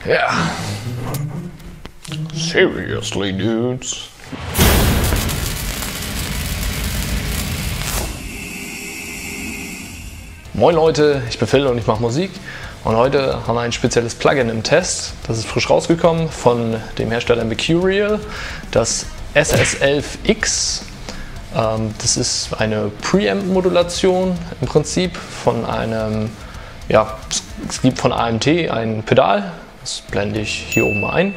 Ja. Seriously, dudes. Moin Leute, ich bin Phil und ich mache Musik. Und heute haben wir ein spezielles Plugin im Test. Das ist frisch rausgekommen von dem Hersteller Mercurial, das SS11X. Das ist eine Preamp-Modulation im Prinzip von einem, ja, es gibt von AMT ein Pedal, das blende ich hier oben ein.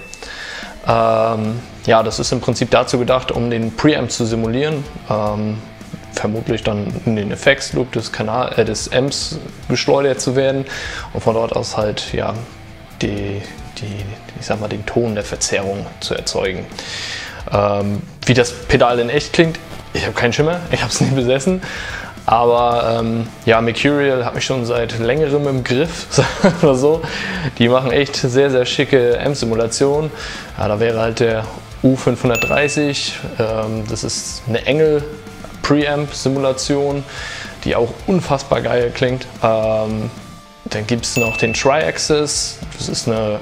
Ja, das ist im Prinzip dazu gedacht, um den Preamp zu simulieren. Vermutlich dann in den Effects-Loop des Amps geschleudert zu werden und von dort aus halt ja ich sag mal, den Ton der Verzerrung zu erzeugen. Wie das Pedal in echt klingt, ich habe keinen Schimmer, ich habe es nie besessen, aber ja, Mercurial hat mich schon seit längerem im Griff, oder so. Die machen echt sehr, sehr schicke Amp-Simulationen. Ja, da wäre halt der U530, das ist eine Engel Preamp-Simulation, die auch unfassbar geil klingt. Dann gibt es noch den Tri-Axis, das ist eine,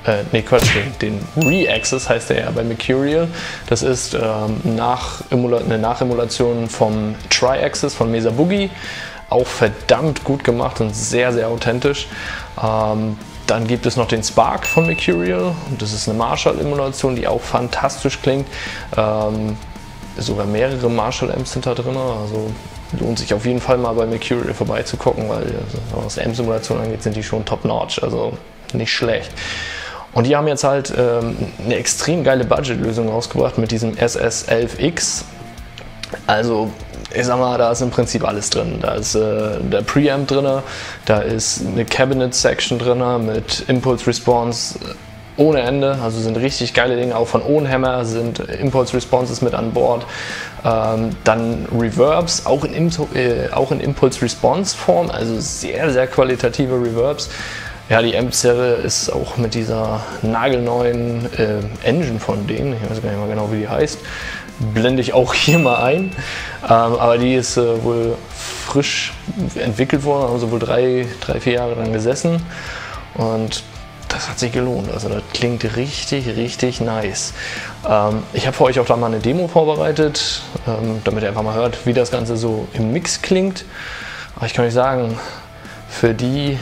den Re-Axis heißt der ja bei Mercurial. Das ist eine Nachemulation vom Tri-Axis von Mesa Boogie, auch verdammt gut gemacht und sehr, sehr authentisch. Dann gibt es noch den Spark von Mercurial, das ist eine Marshall-Emulation, die auch fantastisch klingt. Sogar mehrere Marshall-Amps sind da drin, also lohnt sich auf jeden Fall mal bei Mercurial vorbeizugucken, weil was Amp-Simulation angeht, sind die schon top-notch, also nicht schlecht. Und die haben jetzt halt eine extrem geile Budget-Lösung rausgebracht mit diesem SS11X. Also ich sag mal, da ist im Prinzip alles drin. Da ist der Preamp drin, da ist eine Cabinet-Section drin mit Impulse Response ohne Ende, also sind richtig geile Dinge, auch von Ohnhammer sind Impulse Responses mit an Bord. Dann Reverbs, auch in Impulse Response Form, also sehr, sehr qualitative Reverbs. Ja, die Amp-Serie ist auch mit dieser nagelneuen Engine von denen, ich weiß gar nicht mal genau, wie die heißt, blende ich auch hier mal ein. Aber die ist wohl frisch entwickelt worden, also wohl 3-4 Jahre dran gesessen und das hat sich gelohnt, also das klingt richtig, richtig nice. Ich habe für euch auch da mal eine Demo vorbereitet, damit ihr einfach mal hört, wie das Ganze so im Mix klingt. Aber ich kann euch sagen, für die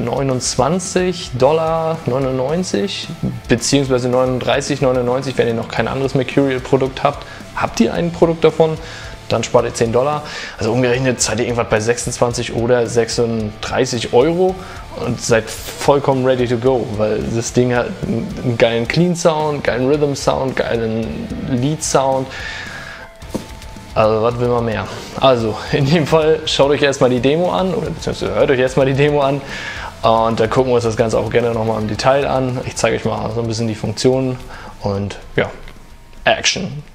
$29,99 bzw. $39,99, wenn ihr noch kein anderes Mercurial-Produkt habt, habt ihr ein Produkt davon, dann spart ihr $10. Also umgerechnet seid ihr irgendwas bei 26 oder 36 Euro und seid vollkommen ready to go, weil das Ding hat einen geilen Clean Sound, geilen Rhythm Sound, geilen Lead Sound. Also was will man mehr? Also in dem Fall schaut euch erstmal die Demo an oder beziehungsweise hört euch erstmal die Demo an und dann gucken wir uns das Ganze auch gerne nochmal im Detail an. Ich zeige euch mal so ein bisschen die Funktionen und ja, Action!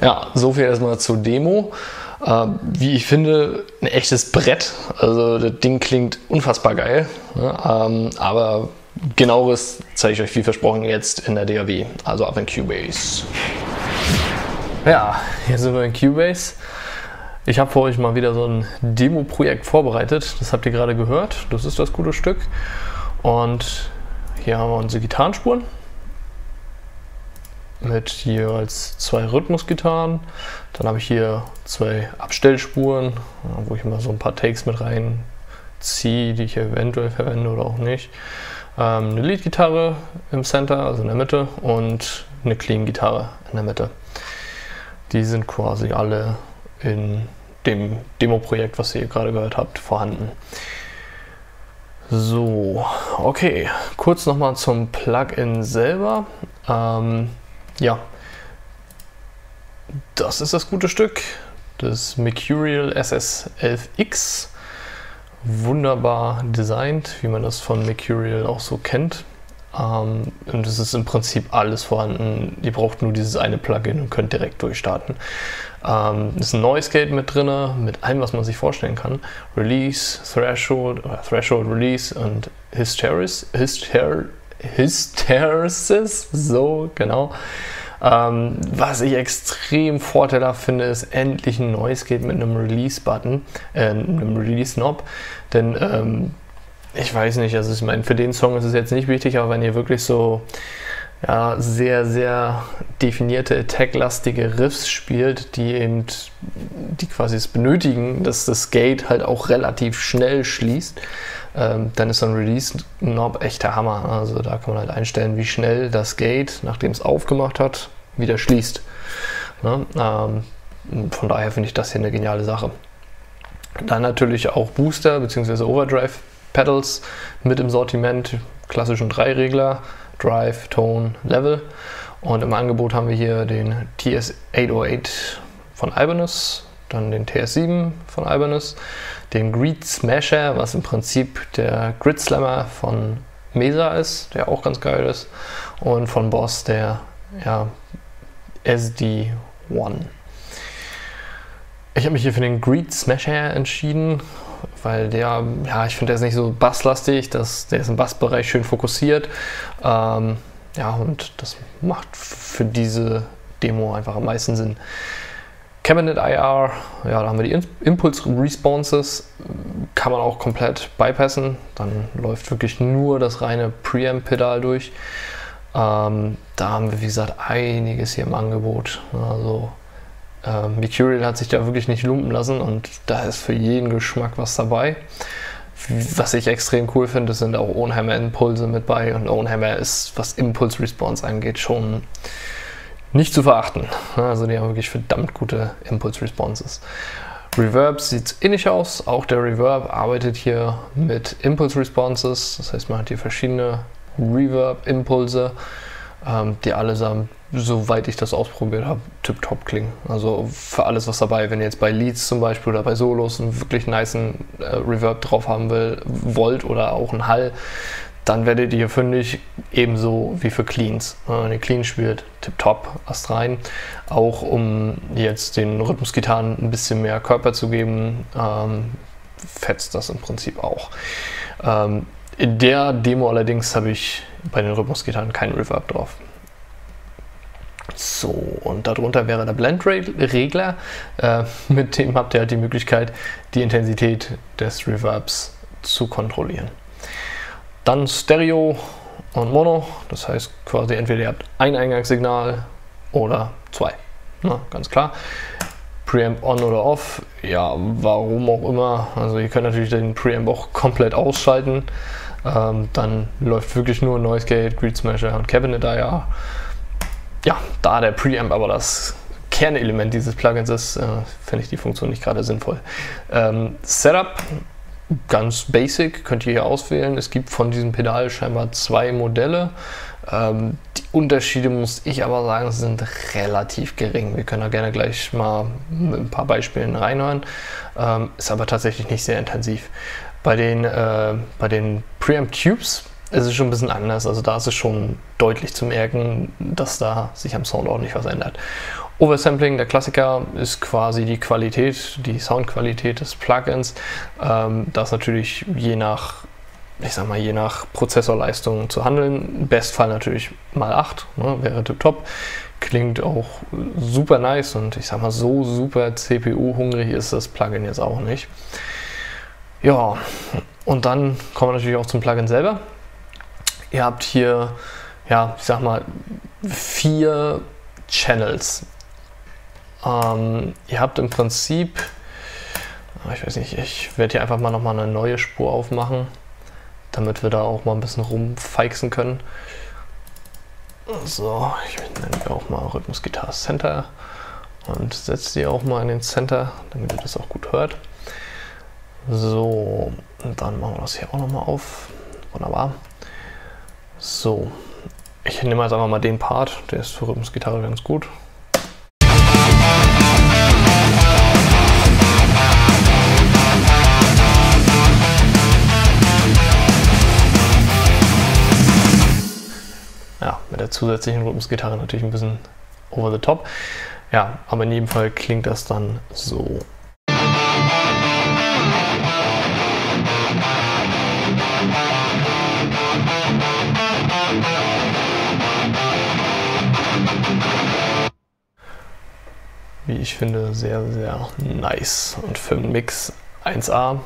Ja, so viel erstmal zur Demo. Wie ich finde, ein echtes Brett. Also das Ding klingt unfassbar geil. Ne? Aber genaueres zeige ich euch wie versprochen jetzt in der DAW. Also ab in Cubase. Ja, hier sind wir in Cubase. Ich habe für euch mal wieder so ein Demo-Projekt vorbereitet. Das habt ihr gerade gehört. Das ist das gute Stück. Und hier haben wir unsere Gitarrenspuren mit jeweils 2 Rhythmusgitarren. Dann habe ich hier 2 Abstellspuren, wo ich mal so ein paar Takes mit reinziehe, die ich eventuell verwende oder auch nicht. Eine Lead-Gitarre im Center, also in der Mitte, und eine Clean-Gitarre in der Mitte. Die sind quasi alle in dem Demo-Projekt, was ihr gerade gehört habt, vorhanden. So, okay, kurz nochmal zum Plugin selber. Ja, das ist das gute Stück, das Mercurial SS11X. Wunderbar designt, wie man das von Mercurial auch so kennt. Und es ist im Prinzip alles vorhanden. Ihr braucht nur dieses eine Plugin und könnt direkt durchstarten. Ist ein Noise Gate mit drin, mit allem, was man sich vorstellen kann. Release, Threshold, Release und Hysteresis, so genau. Was ich extrem vorteilhaft finde, ist endlich ein Noise Gate mit einem Release-Button, einem Release-Knob. Denn ich weiß nicht, also ich meine, für den Song ist es jetzt nicht wichtig, aber wenn ihr wirklich so ja, sehr, sehr definierte Attack-lastige Riffs spielt, die quasi es benötigen, dass das Gate halt auch relativ schnell schließt, dann ist so ein Release-Knob echt der Hammer. Also da kann man halt einstellen, wie schnell das Gate, nachdem es aufgemacht hat, wieder schließt. Ne? Von daher finde ich das hier eine geniale Sache. Dann natürlich auch Booster bzw. Overdrive Pedals mit im Sortiment, klassischen 3-Regler, Drive, Tone, Level. Und im Angebot haben wir hier den TS-808 von Ibanez, dann den TS-7 von Ibanez, den Grid Smasher, was im Prinzip der Grid Slammer von Mesa ist, der auch ganz geil ist, und von Boss der SD1. Ich habe mich hier für den Grid Smasher entschieden, weil der, ja, ich finde, der ist nicht so basslastig, der ist im Bassbereich schön fokussiert. Ja, und das macht für diese Demo einfach am meisten Sinn. Cabinet IR, ja, da haben wir die Impulse Responses, kann man auch komplett bypassen, dann läuft wirklich nur das reine Preamp-Pedal durch. Da haben wir, wie gesagt, einiges hier im Angebot. Also Mercurial hat sich da wirklich nicht lumpen lassen und da ist für jeden Geschmack was dabei. Was ich extrem cool finde, sind auch Ownhammer-Impulse mit bei, und Ownhammer ist, was Impulse-Response angeht, schon nicht zu verachten. Also die haben wirklich verdammt gute Impulse-Responses. Reverb sieht ähnlich aus, auch der Reverb arbeitet hier mit Impulse-Responses, das heißt man hat hier verschiedene Reverb-Impulse, die allesamt, soweit ich das ausprobiert habe, tipptopp klingen. Also für alles was dabei, wenn ihr jetzt bei Leads zum Beispiel oder bei Solos einen wirklich nicen Reverb drauf haben wollt oder auch einen Hall, dann werdet ihr fündig, ebenso wie für Cleans. Wenn ihr Clean spielt, tipptopp, Ast rein. Auch um jetzt den Rhythmusgitarren ein bisschen mehr Körper zu geben, fetzt das im Prinzip auch. In der Demo allerdings habe ich bei den Rhythmusgitarren keinen Reverb drauf. So, und darunter wäre der Blend-Regler. Mit dem habt ihr halt die Möglichkeit, die Intensität des Reverbs zu kontrollieren. Dann Stereo und Mono, das heißt quasi entweder ihr habt ein Eingangssignal oder 2. Na, ganz klar. Preamp on oder off, ja, warum auch immer. Also ihr könnt natürlich den Preamp auch komplett ausschalten. Dann läuft wirklich nur Noise Gate, Grid Smasher und Cabinet IR. Ja, da der Preamp aber das Kernelement dieses Plugins ist, finde ich die Funktion nicht gerade sinnvoll. Setup, ganz basic, könnt ihr hier auswählen. Es gibt von diesem Pedal scheinbar 2 Modelle. Die Unterschiede, muss ich aber sagen, sind relativ gering. Wir können da gerne gleich mal mit ein paar Beispielen reinhören. Ist aber tatsächlich nicht sehr intensiv. Bei den Preamp Tubes ist es schon ein bisschen anders. Also da ist es schon deutlich zu merken, dass da sich am Sound ordentlich was ändert. Oversampling, der Klassiker, ist quasi die Qualität, die Soundqualität des Plugins. Das natürlich je nach Prozessorleistung zu handeln. Im Bestfall natürlich mal 8, ne, wäre tipptopp. Klingt auch super nice und ich sag mal, so super CPU-hungrig ist das Plugin jetzt auch nicht. Ja, und dann kommen wir natürlich auch zum Plugin selber. Ihr habt hier, ja, ich sag mal, 4 Channels. Ihr habt im Prinzip, ich weiß nicht, ich werde hier einfach mal nochmal eine neue Spur aufmachen, damit wir da auch mal ein bisschen rumfeixen können. So, ich nenne die auch mal Rhythmusgitarre Center und setze die auch mal in den Center, damit ihr das auch gut hört. So, und dann machen wir das hier auch nochmal auf. Wunderbar. So, ich nehme jetzt einfach mal den Part, der ist für Rhythmusgitarre ganz gut. Ja, mit der zusätzlichen Rhythmusgitarre natürlich ein bisschen over the top. Ja, aber in jedem Fall klingt das dann so. Wie ich finde, sehr, sehr nice und für einen Mix 1A.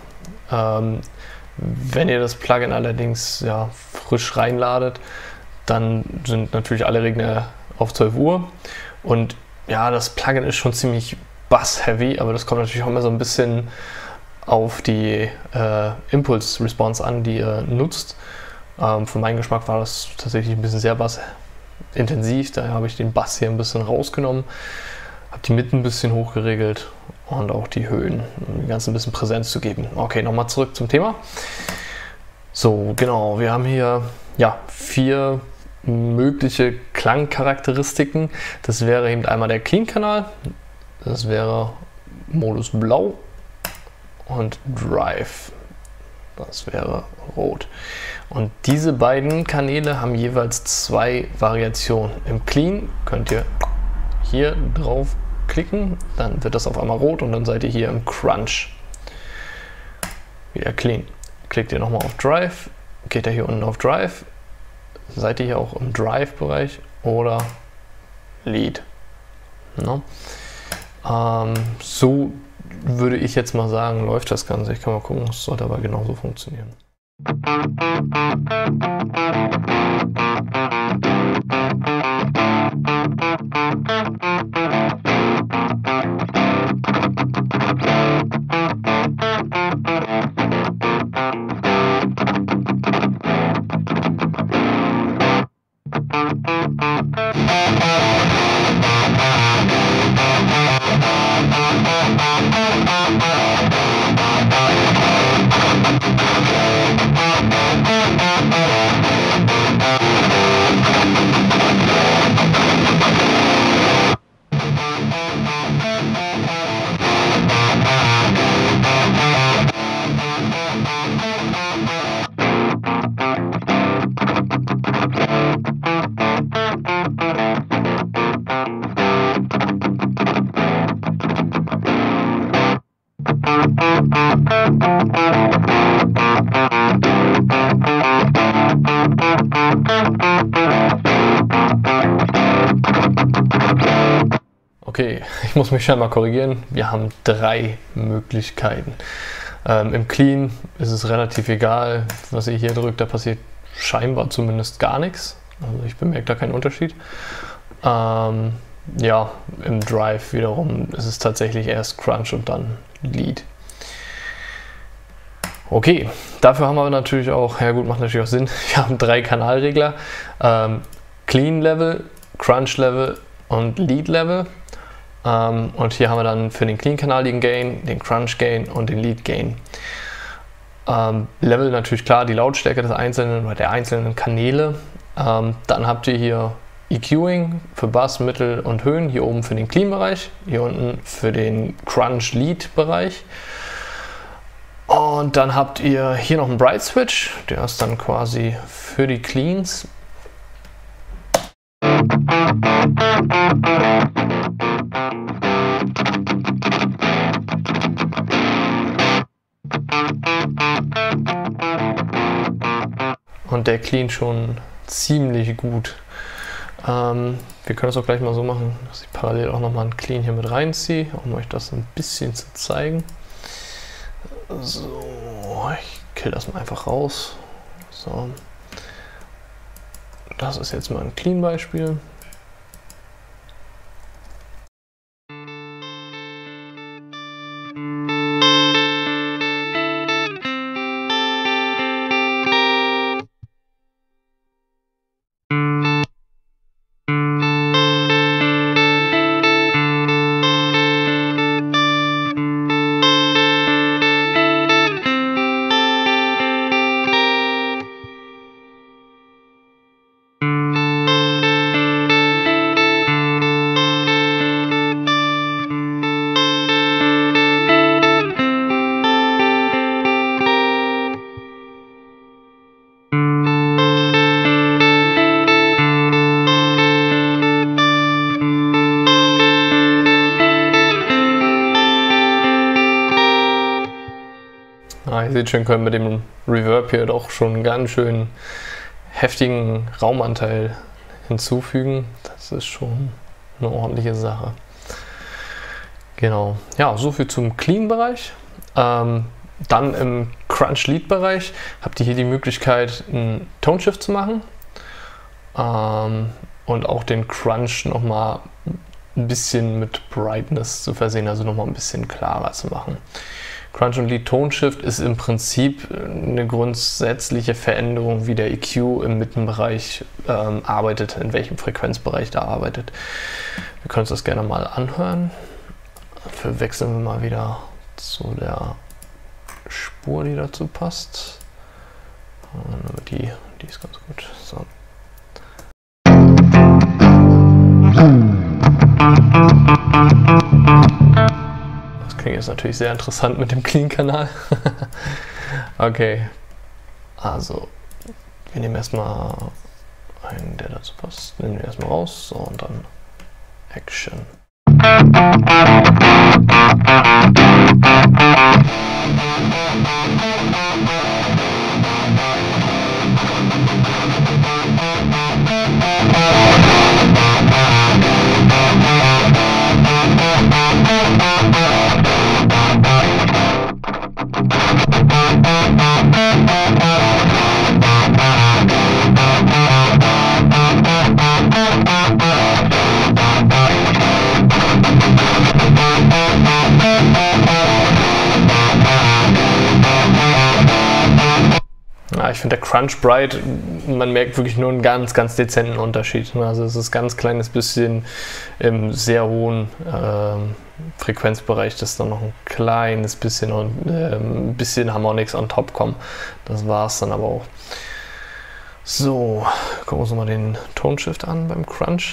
Wenn ihr das Plugin allerdings ja, frisch reinladet, dann sind natürlich alle Regler auf 12 Uhr und ja, das Plugin ist schon ziemlich bass-heavy, aber das kommt natürlich auch immer so ein bisschen auf die Impulse-Response an, die ihr nutzt. Für meinen Geschmack war das tatsächlich ein bisschen sehr bassintensiv, daher habe ich den Bass hier ein bisschen rausgenommen, habe die Mitten ein bisschen hochgeregelt und auch die Höhen, um dem Ganzen ein bisschen Präsenz zu geben. Okay, nochmal zurück zum Thema. So, genau, wir haben hier ja 4 mögliche Klangcharakteristiken. Das wäre eben einmal der Clean-Kanal, das wäre Modus Blau und Drive, das wäre Rot. Und diese beiden Kanäle haben jeweils 2 Variationen. Im Clean könnt ihr hier drauf klicken, dann wird das auf einmal rot und dann seid ihr hier im Crunch. Wieder Clean. Klickt ihr nochmal auf Drive, geht ihr hier unten auf Drive, seid ihr hier auch im Drive-Bereich oder Lead. No? So würde ich jetzt mal sagen, läuft das Ganze. Ich kann mal gucken, es sollte aber genauso funktionieren. Okay, ich muss mich scheinbar korrigieren. Wir haben 3 Möglichkeiten. Im Clean ist es relativ egal, was ihr hier drückt, da passiert scheinbar zumindest gar nichts. Also ich bemerke da keinen Unterschied. Ja, im Drive wiederum ist es tatsächlich erst Crunch und dann Lead. Okay, dafür haben wir natürlich auch, ja gut, macht natürlich auch Sinn, wir haben 3 Kanalregler. Clean Level, Crunch Level und Lead Level. Und hier haben wir dann für den Clean-Kanal den Gain, den Crunch-Gain und den Lead-Gain. Level natürlich klar die Lautstärke des einzelnen oder der einzelnen Kanäle. Dann habt ihr hier EQing für Bass, Mittel und Höhen, hier oben für den Clean-Bereich, hier unten für den Crunch-Lead-Bereich. Und dann habt ihr hier noch einen Bright Switch, der ist dann quasi für die Cleans. Und der cleant schon ziemlich gut. Wir können es auch gleich mal so machen, dass ich parallel auch nochmal einen Clean hier mit reinziehe, um euch das ein bisschen zu zeigen. So, ich kill das mal einfach raus. So. Das ist jetzt mal ein Clean-Beispiel. Ihr seht schon, können wir dem Reverb hier doch schon einen ganz schön heftigen Raumanteil hinzufügen. Das ist schon eine ordentliche Sache. Genau, ja, so viel zum Clean-Bereich. Dann im Crunch-Lead-Bereich habt ihr hier die Möglichkeit, einen Tone-Shift zu machen und auch den Crunch nochmal ein bisschen mit Brightness zu versehen, also nochmal ein bisschen klarer zu machen. Crunch und Lead Tone Shift ist im Prinzip eine grundsätzliche Veränderung, wie der EQ im Mittenbereich arbeitet, in welchem Frequenzbereich der arbeitet. Wir können uns das gerne mal anhören. Dafür wechseln wir mal wieder zu der Spur, die dazu passt. Die ist ganz gut. So. Das klingt jetzt natürlich sehr interessant mit dem Clean-Kanal. Okay, also wir nehmen erstmal einen, der dazu passt. Nehmen wir erstmal raus, so, und dann Action. Ja, ich finde der Crunch Bright, man merkt wirklich nur einen ganz, ganz dezenten Unterschied. Also es ist ein ganz kleines bisschen im sehr hohen Frequenzbereich, dass dann noch ein kleines bisschen ein bisschen Harmonics on top kommen. Das war es dann aber auch. So, gucken wir uns nochmal den Tone Shift an beim Crunch.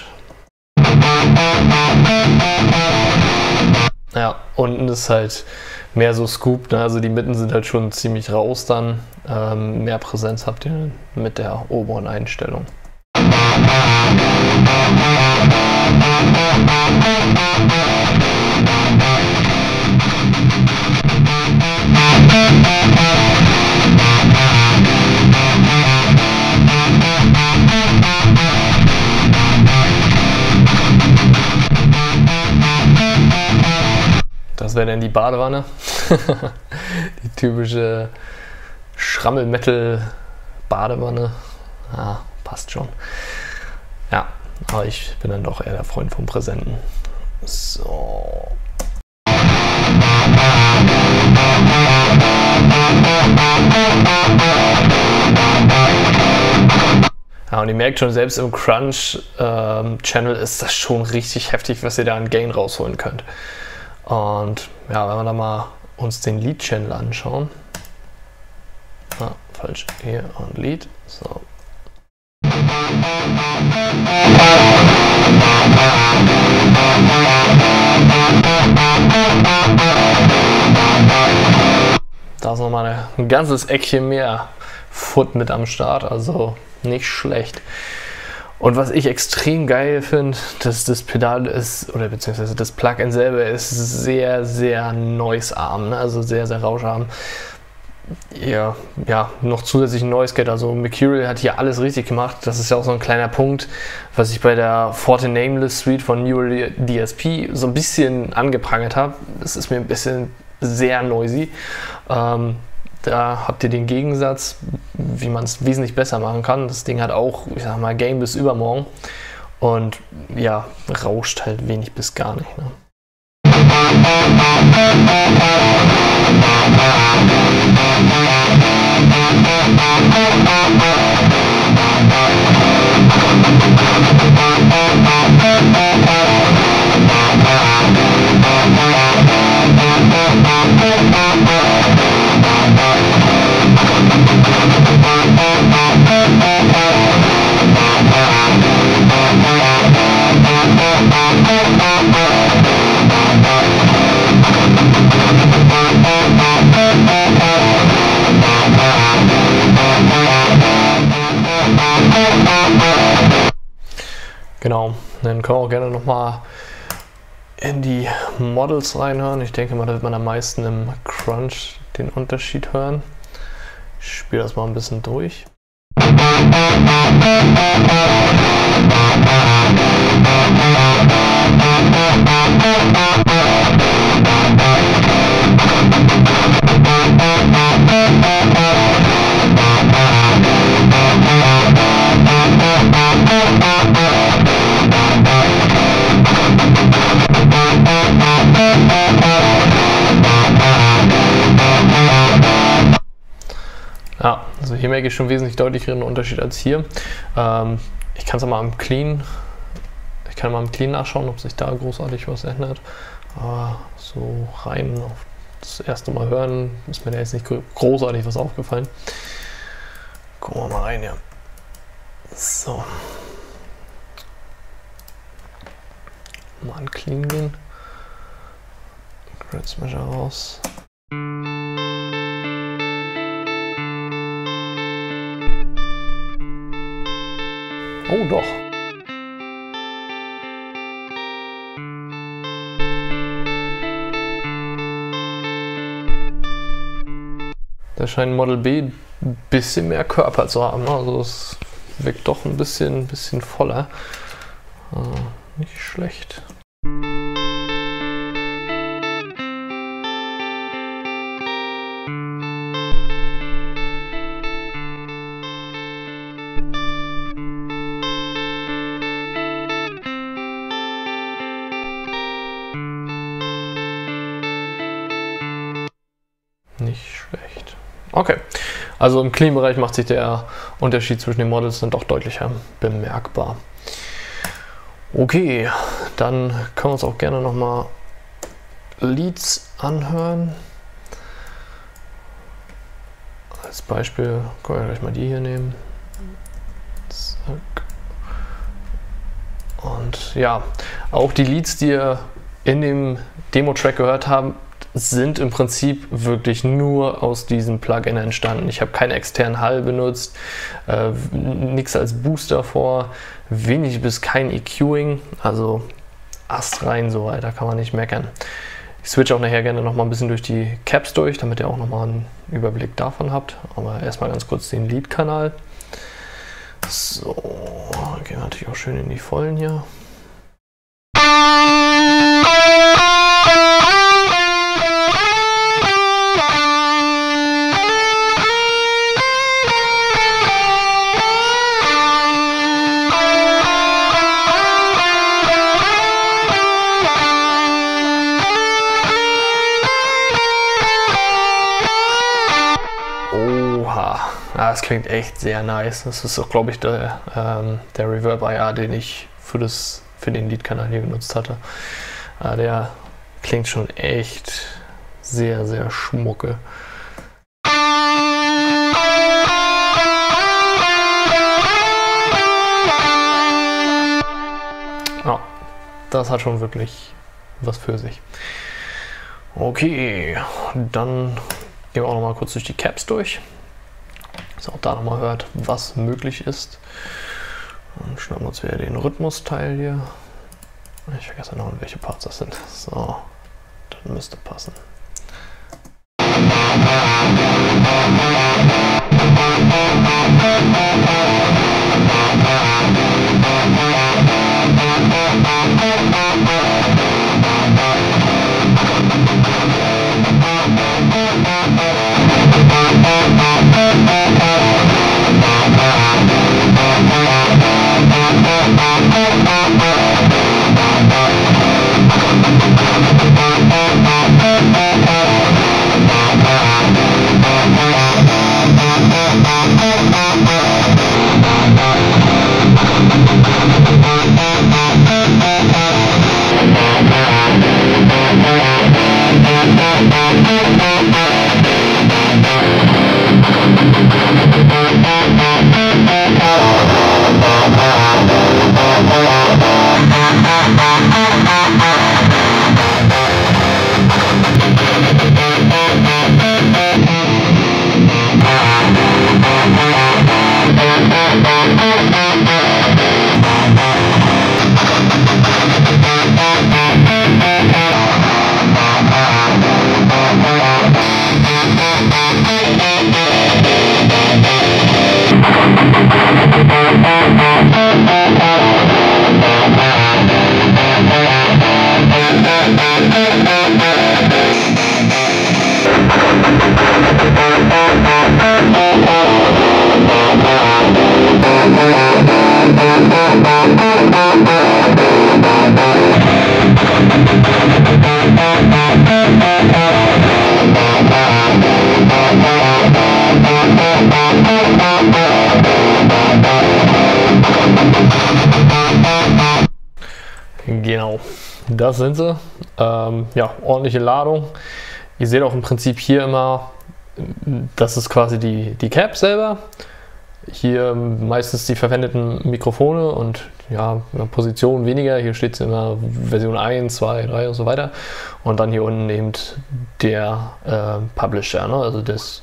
Ja, unten ist halt mehr so Scoop, ne? Also die Mitten sind halt schon ziemlich raus dann. Mehr Präsenz habt ihr mit der oberen Einstellung. Das wäre dann die Badewanne. Die typische Schrammel-Metal-Badewanne. Ja, passt schon. Ja, aber ich bin dann doch eher der Freund vom Präsenten. So. Ja, und ihr merkt schon, selbst im Crunch-Channel ist das schon richtig heftig, was ihr da an Gain rausholen könnt. Und ja, wenn wir da mal uns den Lead-Channel anschauen. Ah, falsch, hier und Lead. So. Da ist nochmal ein ganzes Eckchen mehr Foot mit am Start, also nicht schlecht. Und was ich extrem geil finde, dass das Pedal ist, oder beziehungsweise das Plugin selber ist sehr, sehr noise-arm, ne? Also sehr, sehr rauscharm. ja, noch zusätzlich ein Noise Gate. Also Mercurial hat hier alles richtig gemacht. Das ist ja auch so ein kleiner Punkt, was ich bei der Forte Nameless Suite von Neural DSP so ein bisschen angeprangert habe. Das ist mir ein bisschen sehr noisy. Da habt ihr den Gegensatz, wie man es wesentlich besser machen kann. Das Ding hat auch, ich sag mal, Gain bis übermorgen und ja, rauscht halt wenig bis gar nicht. Ne? Genau, dann können wir auch gerne nochmal in die Models reinhören. Ich denke mal, da wird man am meisten im Crunch den Unterschied hören. Ich spiele das mal ein bisschen durch. Ja, also hier merke ich schon wesentlich deutlicheren Unterschied als hier. Ich kann es mal am Clean, nachschauen, ob sich da großartig was ändert. Aber so rein auf das erste Mal hören ist mir da jetzt nicht großartig was aufgefallen. Gucken wir mal rein, ja. So. Mal an Clean gehen. Grid Smasher raus. Oh doch. Da scheint Model B ein bisschen mehr Körper zu haben. Also es wirkt doch ein bisschen voller. Nicht schlecht. Nicht schlecht. Okay, also im Clean-Bereich macht sich der Unterschied zwischen den Models dann doch deutlicher bemerkbar. Okay, dann können wir uns auch gerne nochmal Leads anhören. Als Beispiel können wir gleich mal die hier nehmen. Zack. Und ja, auch die Leads, die ihr in dem Demo-Track gehört habt, sind im Prinzip wirklich nur aus diesem Plugin entstanden. Ich habe keinen externen Hall benutzt, nichts als Booster vor, wenig bis kein EQing, also astrein so weiter, kann man nicht meckern. Ich switch auch nachher gerne noch mal ein bisschen durch die Caps durch, damit ihr auch noch mal einen Überblick davon habt. Aber erstmal ganz kurz den Lead-Kanal. So, gehen wir natürlich auch schön in die Vollen hier. Das klingt echt sehr nice. Das ist auch, glaube ich, der Reverb IR, den ich für den Lead-Kanal hier genutzt hatte. Der klingt schon echt sehr, sehr schmucke. Ja, das hat schon wirklich was für sich. Okay, dann gehen wir auch noch mal kurz durch die Caps durch. Dass ihr auch da nochmal hört, was möglich ist. Dann schnappen wir uns wieder den Rhythmus-Teil hier. Ich vergesse noch, welche Parts das sind. So, das müsste passen. Genau, das sind sie. Ja, ordentliche Ladung. Ihr seht auch im Prinzip hier immer, das ist quasi die Cap selber. Hier meistens die verwendeten Mikrofone und ja, Position weniger. Hier steht es immer Version 1, 2, 3 und so weiter. Und dann hier unten eben der Publisher, ne? Also das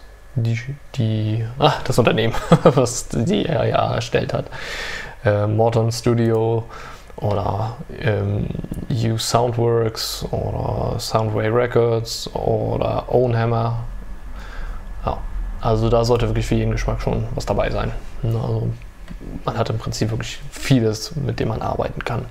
Unternehmen, was die RIA erstellt hat. Morton Studio oder U Soundworks oder Soundway Records oder Ownhammer. Ja, also da sollte wirklich für jeden Geschmack schon was dabei sein. Also man hat im Prinzip wirklich vieles, mit dem man arbeiten kann.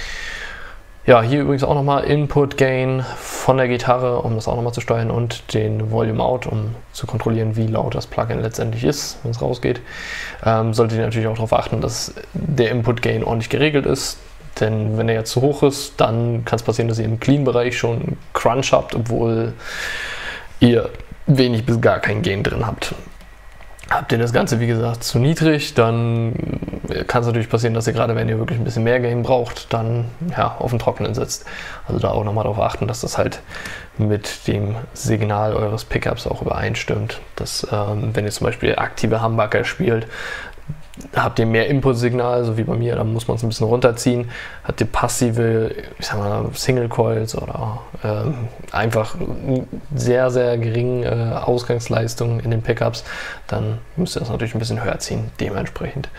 Ja, hier übrigens auch nochmal Input Gain von der Gitarre, um das auch nochmal zu steuern, und den Volume Out, um zu kontrollieren, wie laut das Plugin letztendlich ist, wenn es rausgeht. Solltet ihr natürlich auch darauf achten, dass der Input Gain ordentlich geregelt ist. Denn wenn er jetzt zu hoch ist, dann kann es passieren, dass ihr im Clean-Bereich schon Crunch habt, obwohl ihr wenig bis gar kein Gain drin habt. Habt ihr das Ganze, wie gesagt, zu niedrig, dann kann es natürlich passieren, dass ihr gerade, wenn ihr wirklich ein bisschen mehr Gain braucht, dann ja, auf den Trockenen sitzt. Also da auch nochmal darauf achten, dass das halt mit dem Signal eures Pickups auch übereinstimmt. Dass, wenn ihr zum Beispiel aktive Humbucker spielt, habt ihr mehr Input-Signal, so wie bei mir, dann muss man es ein bisschen runterziehen. Habt ihr passive, ich sag mal, Single Coils oder einfach sehr, sehr geringe Ausgangsleistung in den Pickups, dann müsst ihr das natürlich ein bisschen höher ziehen, dementsprechend.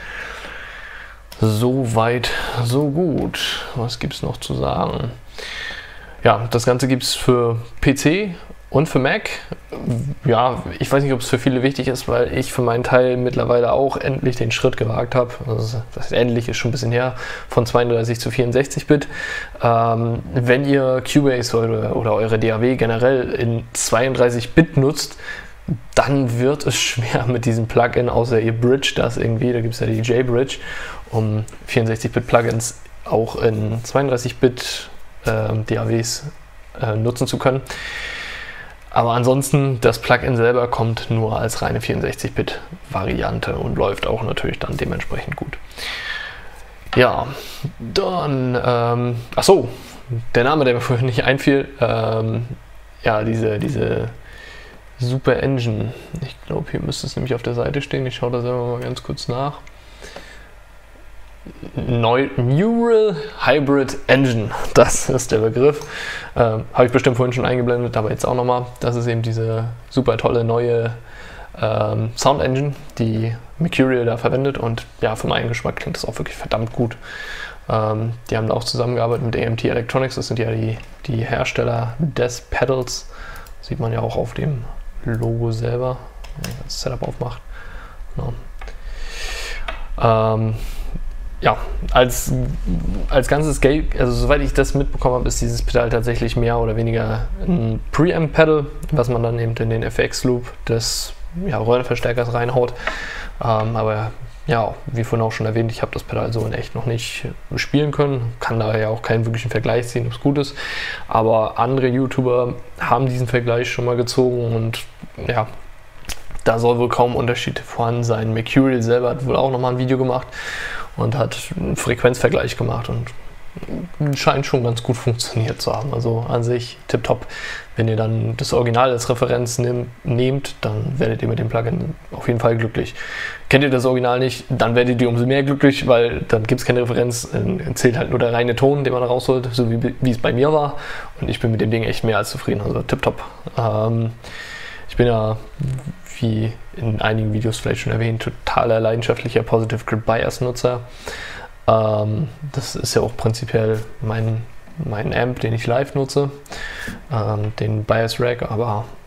So weit, so gut. Was gibt es noch zu sagen? Ja, das Ganze gibt es für PC und für Mac. Ja, ich weiß nicht, ob es für viele wichtig ist, weil ich für meinen Teil mittlerweile auch endlich den Schritt gewagt habe. Also das endlich ist schon ein bisschen her, von 32 zu 64-Bit. Wenn ihr Cubase oder eure DAW generell in 32-Bit nutzt, dann wird es schwer mit diesem Plugin, außer ihr bridge das irgendwie. Da gibt es ja die JBridge, um 64-Bit-Plugins auch in 32-Bit DAWs nutzen zu können. Aber ansonsten, das Plugin selber kommt nur als reine 64-Bit-Variante und läuft auch natürlich dann dementsprechend gut. Ja, dann, achso, der Name, der mir vorhin nicht einfiel, ja, diese Super Engine. Ich glaube, hier müsste es nämlich auf der Seite stehen. Ich schaue da selber mal ganz kurz nach. Neural Hybrid Engine, das ist der Begriff. Habe ich bestimmt vorhin schon eingeblendet, aber jetzt auch nochmal. Das ist eben diese super tolle neue Sound Engine, die Mercurial da verwendet, und ja, für meinen Geschmack klingt das auch wirklich verdammt gut. Die haben da auch zusammengearbeitet mit AMT Electronics, das sind ja die Hersteller des Pedals. Das sieht man ja auch auf dem Logo selber, wenn man das Setup aufmacht. Genau. Ja, als ganzes Gate, also soweit ich das mitbekommen habe, ist dieses Pedal tatsächlich mehr oder weniger ein Preamp-Pedal, was man dann eben in den FX-Loop des Röhrenverstärkers reinhaut. Aber ja, wie vorhin auch schon erwähnt, ich habe das Pedal so in echt noch nicht spielen können, kann daher auch keinen wirklichen Vergleich ziehen, ob es gut ist. Aber andere YouTuber haben diesen Vergleich schon mal gezogen und ja, da soll wohl kaum Unterschied vorhanden sein. Mercurial selber hat wohl auch nochmal ein Video gemacht und hat einen Frequenzvergleich gemacht und scheint schon ganz gut funktioniert zu haben. Also an sich tipptopp. Wenn ihr dann das Original als Referenz nehmt, dann werdet ihr mit dem Plugin auf jeden Fall glücklich. Kennt ihr das Original nicht, dann werdet ihr umso mehr glücklich, weil dann gibt es keine Referenz, zählt halt nur der reine Ton, den man rausholt, so wie es bei mir war. Und ich bin mit dem Ding echt mehr als zufrieden, also tipptopp. Ich bin ja, wie in einigen Videos vielleicht schon erwähnt, totaler leidenschaftlicher Positive Grip Bias Nutzer. Das ist ja auch prinzipiell mein Amp, den ich live nutze, den Bias Rack, aber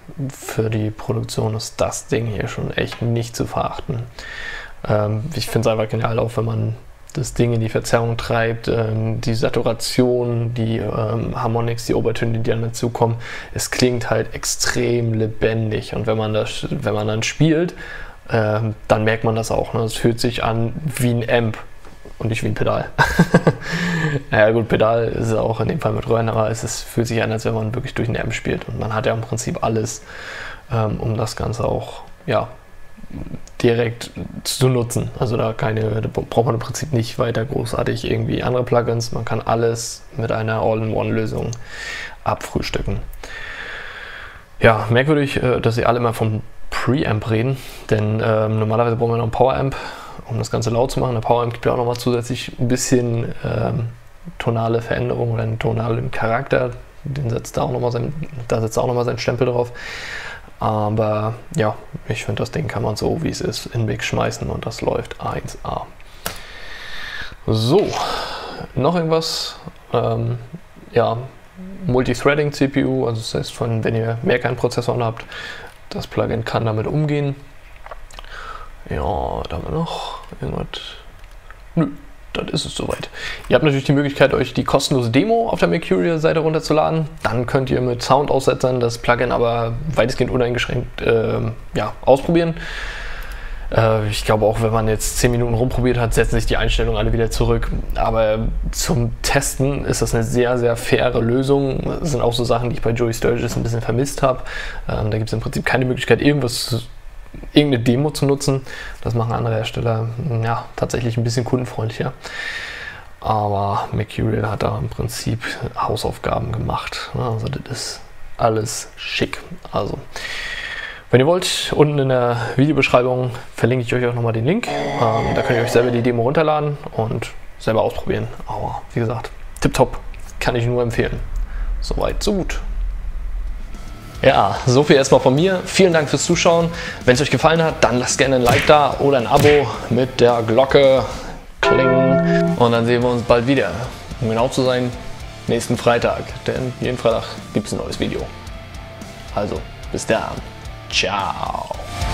für die Produktion ist das Ding hier schon echt nicht zu verachten. Ich finde es einfach genial, auch wenn man das Ding in die Verzerrung treibt, die Saturation, die Harmonics, die Obertöne, die dann dazukommen. Es klingt halt extrem lebendig und wenn man dann spielt, dann merkt man das auch. Ne? Es fühlt sich an wie ein Amp und nicht wie ein Pedal. Ja gut, Pedal ist es auch in dem Fall mit Röhren, aber fühlt sich an, als wenn man wirklich durch ein Amp spielt. Und man hat ja im Prinzip alles, um das Ganze auch direkt zu nutzen. Also da braucht man im Prinzip nicht weiter großartig irgendwie andere Plugins. Man kann alles mit einer All-in-One-Lösung abfrühstücken. Ja, merkwürdig, dass sie alle immer vom Preamp reden, denn normalerweise brauchen wir noch einen Poweramp, um das Ganze laut zu machen. Der Poweramp gibt ja auch nochmal zusätzlich ein bisschen tonale Veränderung oder einen tonalen Charakter. Da setzt auch nochmal seinen Stempel drauf. Aber ja, ich finde, das Ding kann man so, wie es ist, in den Mix schmeißen und das läuft 1A. So, noch irgendwas? Ja, Multithreading-CPU, also das heißt, wenn ihr mehr keinen Prozessor habt, das Plugin kann damit umgehen. Ja, da haben wir noch irgendwas. Nö, das ist es soweit. Ihr habt natürlich die Möglichkeit, euch die kostenlose Demo auf der Mercurial-Seite runterzuladen. Dann könnt ihr mit Soundaussetzern das Plugin aber weitestgehend uneingeschränkt ausprobieren. Ich glaube auch, wenn man jetzt 10 Minuten rumprobiert hat, setzen sich die Einstellungen alle wieder zurück. Aber zum Testen ist das eine sehr, sehr faire Lösung. Das sind auch so Sachen, die ich bei Joey Sturgis ein bisschen vermisst habe. Da gibt es im Prinzip keine Möglichkeit, irgendeine Demo zu nutzen. Das machen andere Hersteller ja tatsächlich ein bisschen kundenfreundlicher. Aber Mercurial hat da im Prinzip Hausaufgaben gemacht. Also das ist alles schick. Also, wenn ihr wollt, unten in der Videobeschreibung verlinke ich euch auch nochmal den Link. Da könnt ihr euch selber die Demo runterladen und selber ausprobieren. Aber wie gesagt, tipptopp, kann ich nur empfehlen. Soweit, so gut. Ja, so viel erstmal von mir. Vielen Dank fürs Zuschauen. Wenn es euch gefallen hat, dann lasst gerne ein Like da oder ein Abo mit der Glocke. Kling. Und dann sehen wir uns bald wieder. Um genau zu sein, nächsten Freitag. Denn jeden Freitag gibt es ein neues Video. Also, bis dann. Ciao.